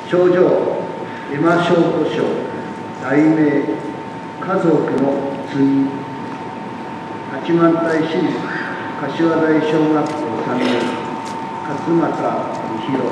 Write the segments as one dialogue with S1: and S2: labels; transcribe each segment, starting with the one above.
S1: 賞状絵馬賞古賞題名家族の次八幡平市立柏台小学校3年勝俣美弘。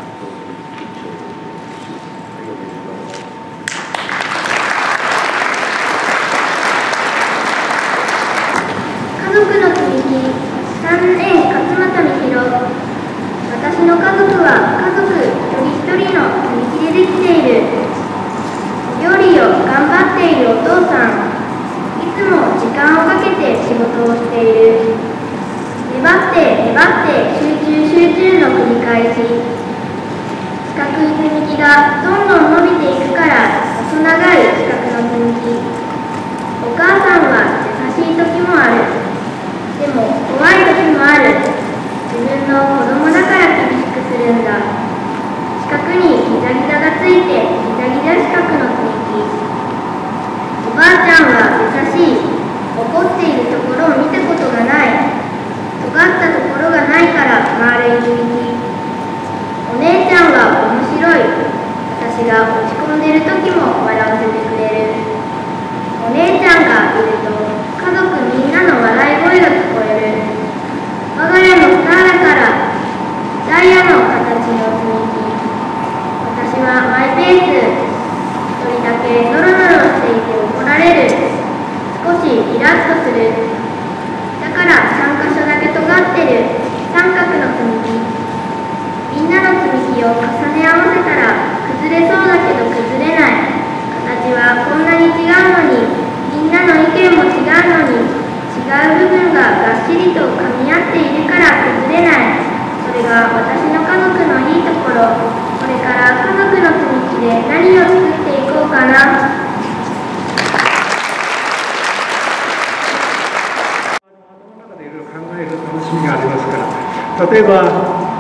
S2: 家族の積み木3年勝俣美弘。私の家族は家族一人一人の積み木でできている。料理を頑張っているお父さん。いつも時間をかけて仕事をしている。粘って粘って集中の繰り返し。四角い積み木がどんどん伸びていくから細長い四角の積み木。お母さんは優しい時もある。でも怖い時もある。自分の子供だから厳しくするんだ。四角にギザギザがついてギザギザ四角の積み木。おばあちゃんは優しい。怒っているところを見たことがない。尖ったところがないから丸い積み木。お姉ちゃんは面白い。私が落ち込んでいる時も笑わせてくれる。お姉ちゃんがいると家族みんなの笑い声が聞こえる。我が家のスターだからダイヤの形の積み木。私はマイペース。一人だけノロノロしていて怒られる。少しイラッとする。だから3箇所だけ尖ってる三角の積み木。みんなの積み木を重ね合わせたら崩れそうだけど崩れない。形はこんなに違うのに、みんなの意見も違うのに、違う部分ががっしりと噛み合っているから崩れない。それが私の家族のいいところ。これから家族の積み木で何を作っていこうかな。
S1: 楽しみがありますから、例えば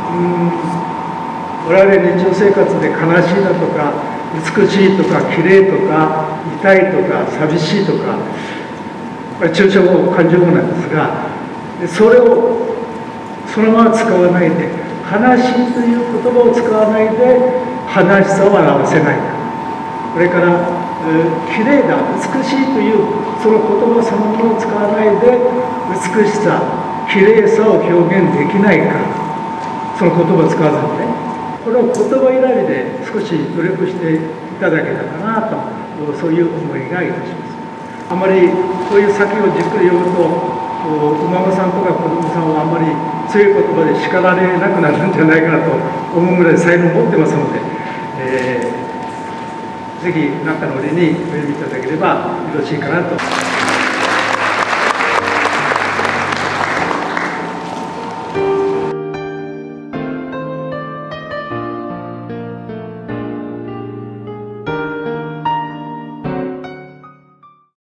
S1: 我々日常生活で悲しいだとか美しいとか綺麗とか痛いとか寂しいとか抽象語感情語なんですが、それをそのまま使わないで悲しいという言葉を使わないで悲しさを表せないか、それから綺麗だ美しいというその言葉そのものを使わないで美しさ綺麗さを表現できないか、その言葉を使わずにね、これを言葉選びで少し努力していただけたかなと、そういう思いがいたします。あまりそういう先をじっくり読むとお孫さんとか子供さんはあんまり強い言葉で叱られなくなるんじゃないかなと思うぐらい才能を持ってますので、ぜひ何かの折にお読みいただければよろしいかなと。